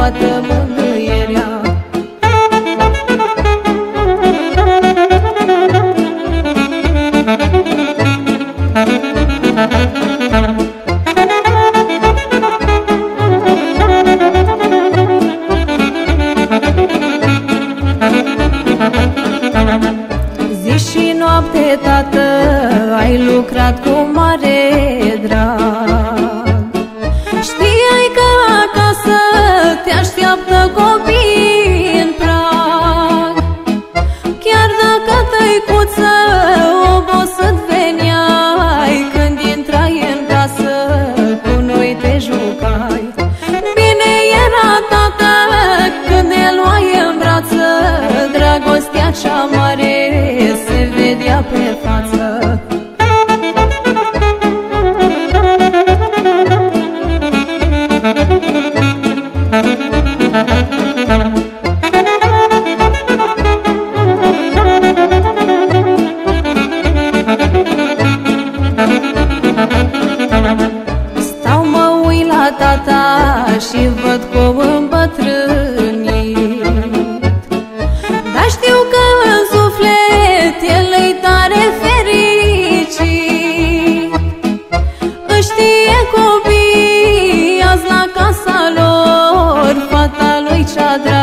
toată mângâierea. Zi și noapte, tată, ai lucrat cu mare drag. Știai că acasă te așteaptă copii în prag. Chiar dacă tăicuță obosit veneai, când intrai în casă cu noi te jucai. Bine era, tată, când ne luai în brață, dragostea cea mare se vedea pe față. Stau, mă uit la tata și văd că o îmbătrânit, dar știu că în suflet el-i tare fericit. Își știe copii azi la casa lor, fata lui cea dragă